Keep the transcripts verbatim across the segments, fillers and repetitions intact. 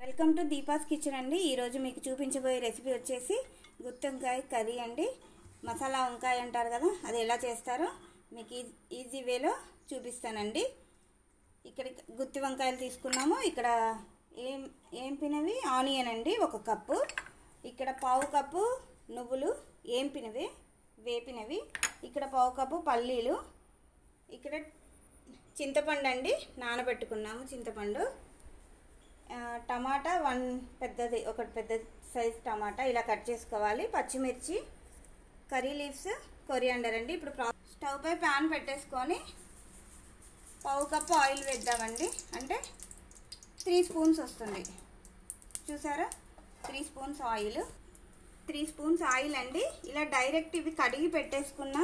Welcome to Deepa's kitchen అండి. ఈరోజు మీకు చూపించబోయే రెసిపీ వచ్చేసి గుత్తి వంకాయ కర్రీ అండి. మసాలా వంకాయ అంటారు కదా, అది ఎలా చేస్తారో మీకు ఈజీ వేలో చూపిస్తానండి. ఇక్కడ గుత్తి వంకాయలు తీసుకున్నాము. ఇక్కడ ఏం ఏంపినవి ఆనియన్ అండి ఒక కప్పు. ఇక్కడ పావు కప్పు నువ్వులు ఏంపినవి వేపినవి. ఇక్కడ పావు కప్పు పల్లీలు. ఇక్కడ చింతపండు అండి, నానబెట్టుకున్నాము చింతపండు. టమాటా వన్ పెద్దది, ఒకటి పెద్ద సైజ్ టమాటా ఇలా కట్ చేసుకోవాలి. పచ్చిమిర్చి, కర్రీ లీవ్స్, కొరియాండర్ అండి. ఇప్పుడు స్టవ్ పై ప్యాన్ పెట్టేసుకొని పావు కప్పు ఆయిల్ వేద్దామండి. అంటే త్రీ స్పూన్స్ వస్తుంది, చూసారా? Three spoons oil three spoons oil అండి. ఇలా డైరెక్ట్ ఇవి కడిగి పెట్టేసుకున్న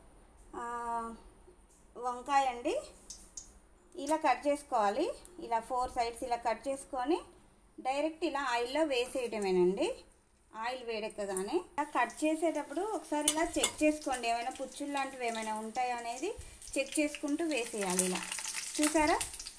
వంకాయ అండి, ఇలా కట్ చేసుకోవాలి. ఇలా ఫోర్ సైడ్స్ ఇలా కట్ చేసుకొని డైరెక్ట్ ఇలా ఆయిల్లో వేసేయటమేనండి. ఆయిల్ వేడెక్కగానే ఇలా కట్ చేసేటప్పుడు ఒకసారి ఇలా చెక్ చేసుకోండి, ఏమైనా పుచ్చులు లాంటివి ఏమైనా ఉంటాయా అనేది చెక్ చేసుకుంటూ వేసేయాలి. ఇలా చూసారా?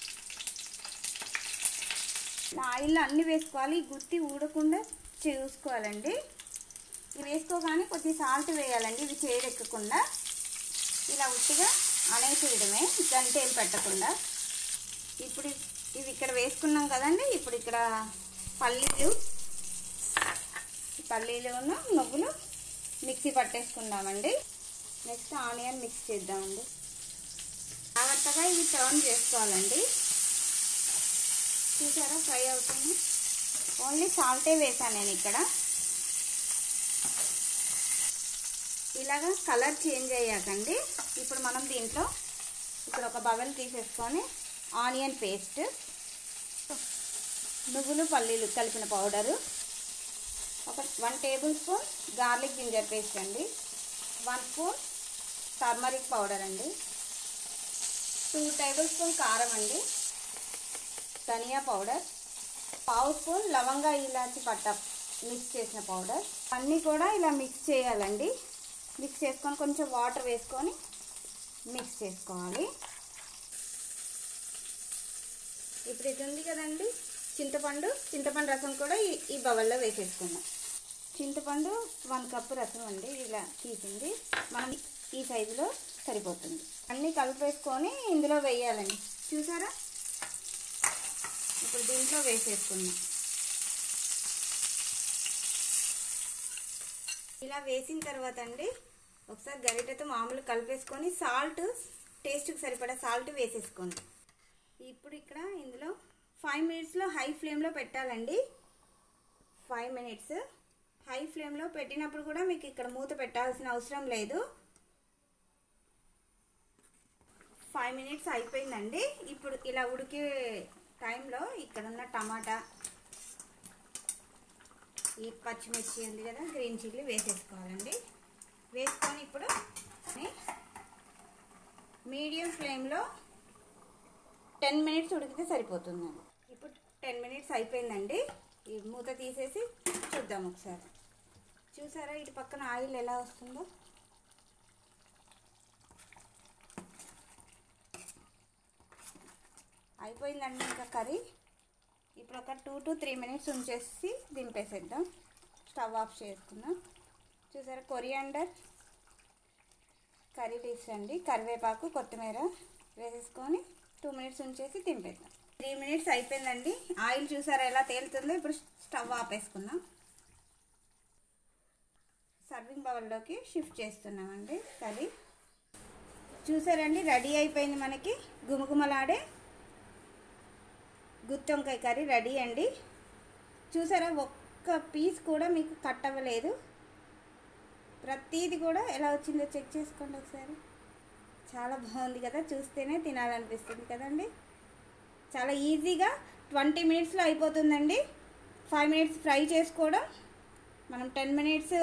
ఇలా ఆయిల్లో అన్నీ వేసుకోవాలి. గుత్తి ఊడకుండా చూసుకోవాలండి. ఇవి వేసుకోగానే కొద్దిగా సాల్ట్ వేయాలండి, ఇవి చేదెక్కకుండా. ఇలా ఉట్టిగా అనేసేయడమే, గంటేలు పెట్టకుండా. ఇప్పుడు ఇవి ఇక్కడ వేసుకున్నాం కదండి. ఇప్పుడు ఇక్కడ పల్లీలు పల్లీలు నువ్వులు మిక్సీ పట్టేసుకుందామండి. నెక్స్ట్ ఆనియన్ మిక్స్ చేద్దామండి. జాగ్రత్తగా ఇవి టర్న్ చేసుకోవాలండి. చూసారా ఫ్రై అవుతుంది. ఓన్లీ సాల్టే వేసాను నేను ఇక్కడ. ఇలాగా కలర్ చేంజ్ అయ్యాకండి ఇప్పుడు మనం దీంట్లో ఇక్కడ ఒక బౌల్ తీసేసుకొని ఆనియన్ పేస్ట్, నువ్వులు పల్లీలు కలిపిన పౌడరు, ఒక one table spoon garlic ginger paste అండి, వన్ స్పూన్ టర్మరిక్ పౌడర్ అండి, టూ టేబుల్ స్పూన్ కారం అండి, ధనియా పౌడర్, పావు స్పూన్ లవంగా ఇలాచి పట్ట మిక్స్ చేసిన పౌడర్. అన్నీ కూడా ఇలా మిక్స్ చేయాలండి. మిక్స్ చేసుకొని కొంచెం వాటర్ వేసుకొని మిక్స్ చేసుకోవాలి. ఇప్పుడు ఇది ఉంది కదండి చింతపండు, చింతపండు రసం కూడా ఈ ఈ బౌల్లో వేసేసుకుందాం. చింతపండు వన్ కప్పు రసం అండి, ఇలా తీసింది. మనం ఈ సైజులో సరిపోతుంది. అన్నీ కలిపేసుకొని ఇందులో వేయాలండి. చూసారా? ఇప్పుడు దీంట్లో వేసేసుకుందాం. ఇలా వేసిన తర్వాత అండి ఒకసారి గరిటెతో మామూలు కలిపేసుకొని సాల్ట్, టేస్ట్కి సరిపడా సాల్ట్ వేసేసుకోండి. ఇప్పుడు ఇక్కడ ఇందులో ఫైవ్ మినిట్స్లో హై ఫ్లేమ్లో పెట్టాలండి. ఫైవ్ మినిట్స్ హై ఫ్లేమ్లో పెట్టినప్పుడు కూడా మీకు ఇక్కడ మూత పెట్టాల్సిన అవసరం లేదు. ఫైవ్ మినిట్స్ అయిపోయిందండి. ఇప్పుడు ఇలా ఉడికే టైంలో ఇక్కడ ఉన్న టమాటా, ఈ పచ్చిమిర్చి ఉంది కదా, గ్రీన్ చిల్లీ వేసేసుకోవాలండి. వేసుకొని ఇప్పుడు మీడియం ఫ్లేమ్లో టెన్ మినిట్స్ ఉడికితే సరిపోతుందండి. ఇప్పుడు టెన్ మినిట్స్ అయిపోయిందండి. ఈ మూత తీసేసి చూద్దాం ఒకసారి. చూసారా ఇటు పక్కన ఆయిల్ ఎలా వస్తుందో? అయిపోయిందండి ఇంకా కర్రీ. ఇప్పుడు ఒక టూ టు త్రీ మినిట్స్ ఉంచేసి దింపేసేద్దాం. స్టవ్ ఆఫ్ చేసుకుందాం. చూసారా? కొరియాండర్, కర్రీ లీవ్స్ అండి, కరివేపాకు, కొత్తిమీర వేసేసుకొని టూ మినిట్స్ ఉంచేసి దింపేద్దాం. త్రీ మినిట్స్ అయిపోయిందండి. ఆయిల్ చూసారా ఎలా తేలుతుందో? ఇప్పుడు స్టవ్ ఆపేసుకుందాం. సర్వింగ్ బౌల్లోకి షిఫ్ట్ చేస్తున్నామండి కర్రీ. చూసారండి రెడీ అయిపోయింది మనకి గుమగుమలాడే గుత్తి వంకాయ కర్రీ రెడీ అండి. చూసారా? ఒక్క పీస్ కూడా మీకు కట్ అవ్వలేదు. ప్రతిదీ కూడా ఎలా వచ్చిందో చెక్ చేసుకోండి ఒకసారి. చాలా బాగుంది కదా, చూస్తేనే తినాలనిపిస్తుంది కదండి. చాలా ఈజీగా ట్వంటీ మినిట్స్లో అయిపోతుందండి. ఫైవ్ మినిట్స్ ఫ్రై చేసుకోవడం, మనం టెన్ మినిట్స్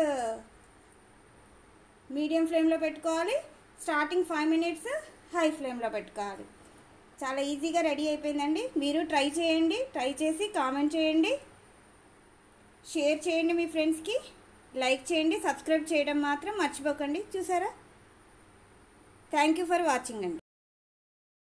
మీడియం ఫ్లేమ్లో పెట్టుకోవాలి. స్టార్టింగ్ ఫైవ్ మినిట్స్ హై ఫ్లేమ్లో పెట్టుకోవాలి. చాలా ఈజీగా రెడీ అయిపోయిందండి. మీరు ట్రై చేయండి. ట్రై చేసి కామెంట్ చేయండి, షేర్ చేయండి మీ ఫ్రెండ్స్కి, లైక్ చేయండి, సబ్స్క్రైబ్ చేయడం మాత్రం మర్చిపోకండి. చూసారా? థ్యాంక్ యూ ఫర్ వాచింగ్ అండి.